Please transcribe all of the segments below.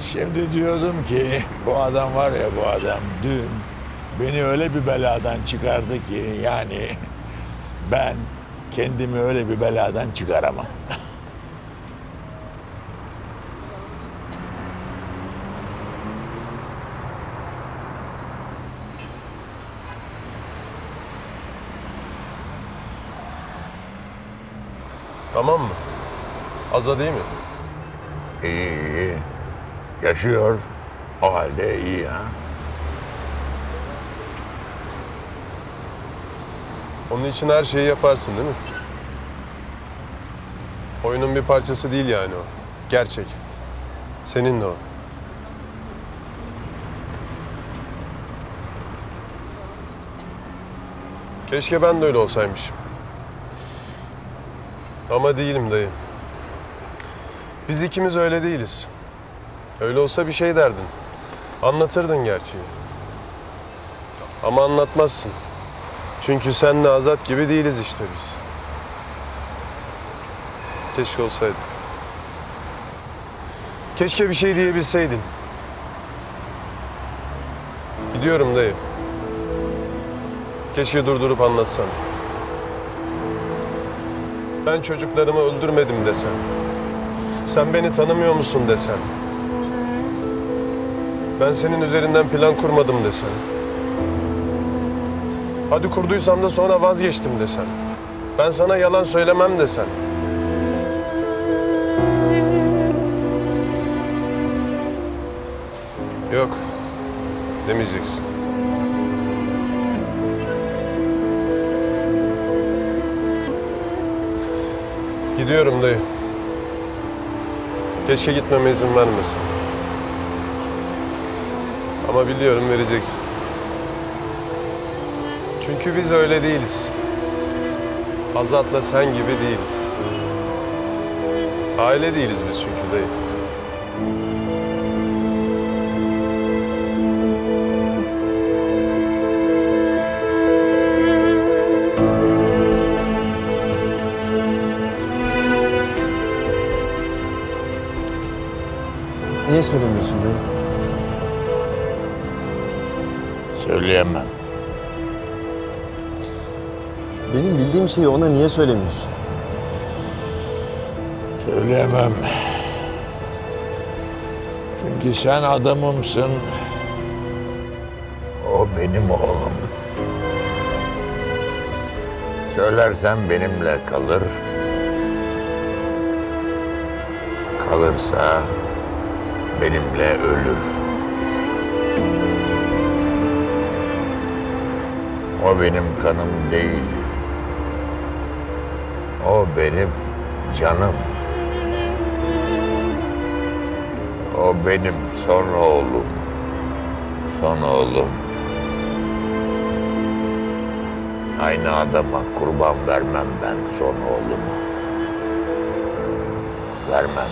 Şimdi diyordum ki bu adam var ya, bu adam dün beni öyle bir beladan çıkardı ki yani ben kendimi öyle bir beladan çıkaramam. Tamam mı? Aza değil mi? İyi, iyi. Yaşıyor. O halde iyi ha. Onun için her şeyi yaparsın değil mi? Oyunun bir parçası değil yani o. Gerçek. Senin de o. Keşke ben de öyle olsaymışım. Ama değilim dayı. Biz ikimiz öyle değiliz. Öyle olsa bir şey derdin. Anlatırdın gerçeği. Ama anlatmazsın. Çünkü senle Azat gibi değiliz işte biz. Keşke olsaydık. Keşke bir şey diyebilseydin. Gidiyorum dayı. Keşke durdurup anlatsan. Ben çocuklarımı öldürmedim desen. Sen beni tanımıyor musun desen. Ben senin üzerinden plan kurmadım desen. Hadi kurduysam da sonra vazgeçtim desen. Ben sana yalan söylemem desen. Yok, demeyeceksin. Gidiyorum dayı. Keşke gitmeme izin vermesen. Ama biliyorum vereceksin. Çünkü biz öyle değiliz. Azat'la sen gibi değiliz. Aile değiliz biz çünkü dayı. Niye söylemiyorsun dayı? Söyleyemem. Benim bildiğim şeyi ona niye söylemiyorsun? Söyleyemem. Çünkü sen adamımsın. O benim oğlum. Söylersen benimle kalır. Kalırsa benimle ölür. O benim kanım değil. O benim canım. O benim son oğlum. Son oğlum. Aynı adama kurban vermem ben son oğlumu. Vermem.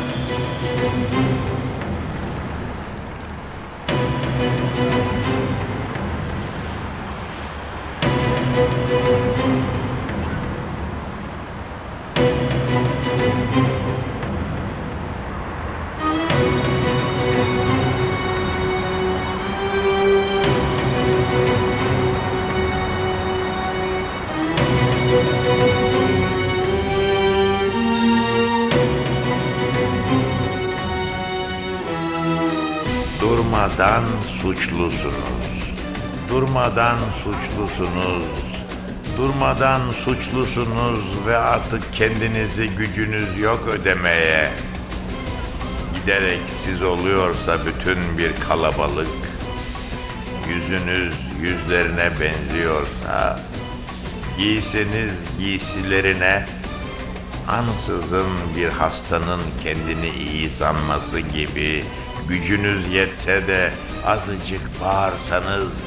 Durmadan suçlusunuz. Durmadan suçlusunuz. Durmadan suçlusunuz ve artık kendinizi gücünüz yok ödemeye. Giderek siz oluyorsa bütün bir kalabalık, yüzünüz yüzlerine benziyorsa, giyseniz giysilerine, ansızın bir hastanın kendini iyi sanması gibi gücünüz yetse de azıcık bağırsanız,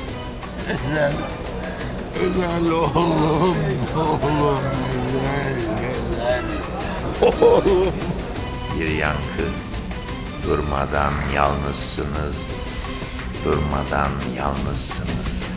Özel oğlum, güzel, oğlum. Bir yankı, durmadan yalnızsınız, durmadan yalnızsınız.